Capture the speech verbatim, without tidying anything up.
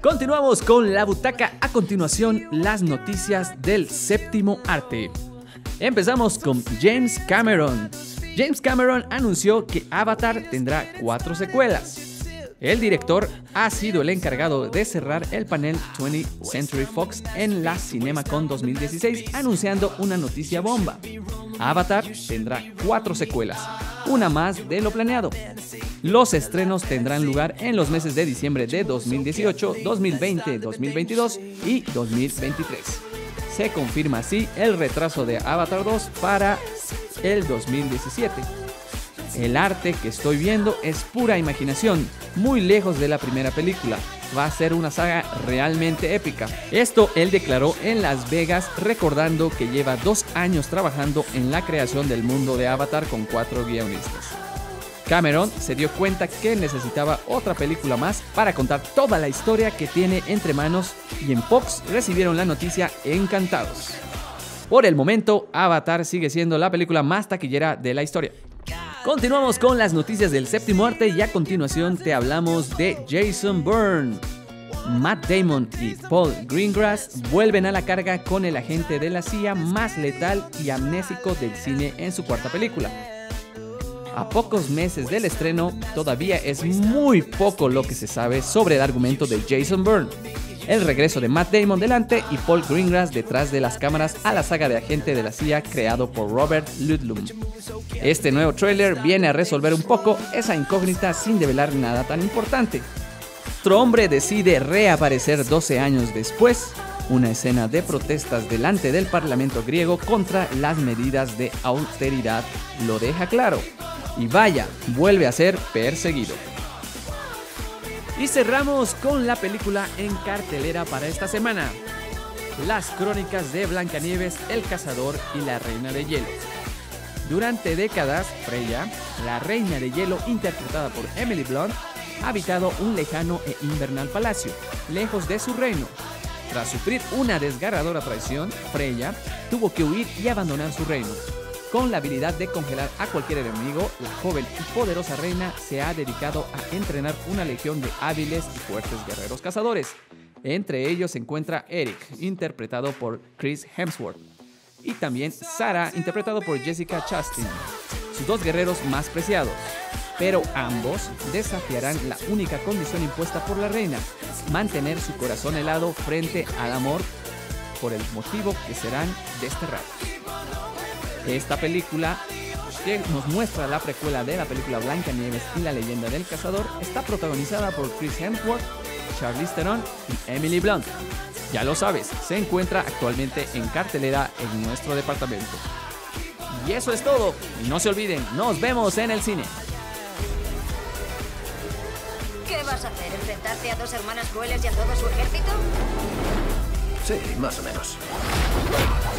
Continuamos con la butaca. A continuación, las noticias del séptimo arte. Empezamos con James Cameron. James Cameron anunció que Avatar tendrá cuatro secuelas. El director ha sido el encargado de cerrar el panel twentieth Century Fox en la CinemaCon dos mil dieciséis, anunciando una noticia bomba. Avatar tendrá cuatro secuelas, una más de lo planeado. Los estrenos tendrán lugar en los meses de diciembre de dos mil dieciocho, dos mil veinte, dos mil veintidós y dos mil veintitrés. Se confirma así el retraso de Avatar dos para el dos mil diecisiete. El arte que estoy viendo es pura imaginación, muy lejos de la primera película. Va a ser una saga realmente épica. Esto él declaró en Las Vegas, recordando que lleva dos años trabajando en la creación del mundo de Avatar con cuatro guionistas. Cameron se dio cuenta que necesitaba otra película más para contar toda la historia que tiene entre manos, y en Fox recibieron la noticia encantados. Por el momento, Avatar sigue siendo la película más taquillera de la historia. Continuamos con las noticias del séptimo arte y a continuación te hablamos de Jason Bourne. Matt Damon y Paul Greengrass vuelven a la carga con el agente de la C I A más letal y amnésico del cine en su cuarta película. A pocos meses del estreno, todavía es muy poco lo que se sabe sobre el argumento de Jason Bourne. El regreso de Matt Damon delante y Paul Greengrass detrás de las cámaras a la saga de agente de la C I A creado por Robert Ludlum. Este nuevo tráiler viene a resolver un poco esa incógnita sin develar nada tan importante. Otro hombre decide reaparecer doce años después. Una escena de protestas delante del Parlamento griego contra las medidas de austeridad lo deja claro. Y vaya, vuelve a ser perseguido. Y cerramos con la película en cartelera para esta semana. Las crónicas de Blancanieves, el cazador y la reina de hielo. Durante décadas, Freya, la reina de hielo interpretada por Emily Blunt, ha habitado un lejano e invernal palacio, lejos de su reino. Tras sufrir una desgarradora traición, Freya tuvo que huir y abandonar su reino. Con la habilidad de congelar a cualquier enemigo, la joven y poderosa reina se ha dedicado a entrenar una legión de hábiles y fuertes guerreros cazadores. Entre ellos se encuentra Eric, interpretado por Chris Hemsworth, y también Sarah, interpretado por Jessica Chastain, sus dos guerreros más preciados. Pero ambos desafiarán la única condición impuesta por la reina: mantener su corazón helado frente al amor, por el motivo que serán desterrados. Esta película, que nos muestra la precuela de la película Blancanieves y la leyenda del cazador, está protagonizada por Chris Hemsworth, Charlize Theron y Emily Blunt. Ya lo sabes, se encuentra actualmente en cartelera en nuestro departamento. Y eso es todo. Y no se olviden, nos vemos en el cine. ¿Qué vas a hacer? ¿Enfrentarte a dos hermanas crueles y a todo su ejército? Sí, más o menos.